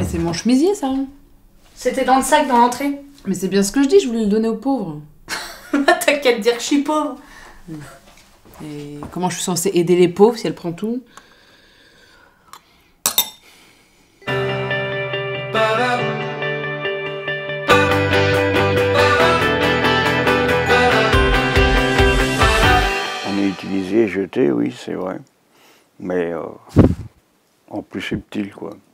C'est mon chemisier, ça. C'était dans le sac, dans l'entrée. Mais c'est bien ce que je dis, je voulais le donner aux pauvres. T'as qu'à te dire que je suis pauvre. Et comment je suis censée aider les pauvres si elle prend tout? On est utilisé et jeté, oui, c'est vrai. Mais en plus subtil, quoi.